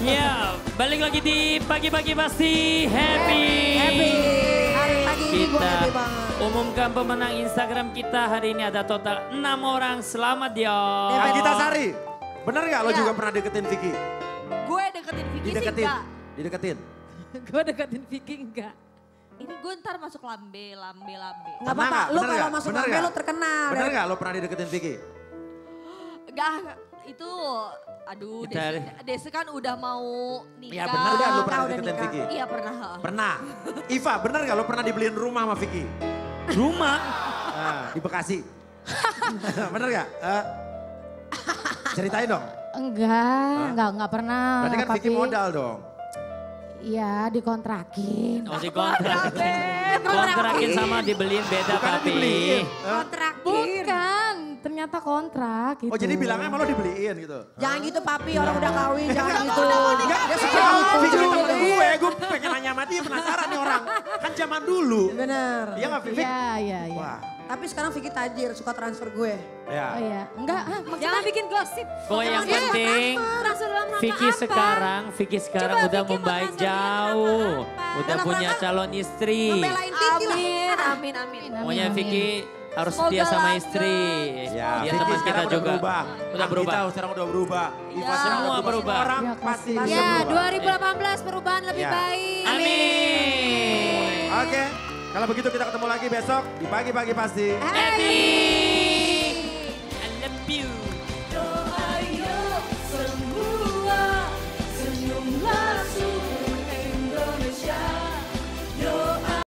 Ya, balik lagi di pagi-pagi pasti happy. Happy. Hari pagi ini gue Kita happy banget. umumkan pemenang Instagram kita hari ini ada total 6 orang. Selamat yo. Agita Sari, bener gak lo Ya. juga pernah deketin Vicky? Gue deketin Vicky sih Dideketin, enggak. dideketin. Gue deketin Vicky enggak. Ini gue ntar masuk lambe. Gak apa-apa, lu kalau masuk lambe lu terkenal. Bener gak lo pernah dideketin Vicky? Enggak, itu aduh Kita- Desi kan udah mau nikah. Ya bener gak lo pernah udah deketin nikah. Vicky? Iya pernah. Pernah. Iva, bener gak lo pernah dibeliin rumah sama Vicky? Rumah. Nah, di Bekasi. Bener gak? Ceritain dong. Enggak pernah. Berarti kan Vicky modal dong. Iya, dikontrakin. Oh kontrakin sama dibeliin beda Bukan tapi. dibeliin. Bukan, ternyata kontrak gitu. Oh jadi bilangnya emang lo dibeliin gitu? Jangan gitu papi, orang udah kawin, jangan gitu. Enggak, Dia suka enggak, gitu. Vicky temen gue pengen nanya sama dia, penasaran nih orang. Kan zaman dulu. Bener. Iya gak Vicky? Iya. Wah, Tapi sekarang Vicky tajir, suka transfer gue. ya. Oh iya, enggak, Jangan bikin gosip. Pokoknya yang penting Transfer dalam rangka Vicky apa? Vicky sekarang Coba udah Vicky mau membaik transfer dalam jauh. rangka apa? Udah Dalam punya rangka calon istri. Ngebelain Vicky lah. Amin. Pokoknya Vicky harus Semoga setia sama langgeng. istri. Ya, Dia Vicky teman kita sekarang juga. udah berubah. Udah berubah. Kita sekarang udah berubah. Iva Ya. sekarang Semua berubah. Semua orang Ya, pasti kasih. bisa Ya, berubah. 2018 perubahan lebih Ya. baik. Amin. Oke, kalau begitu kita ketemu lagi besok di pagi-pagi pasti. Happy.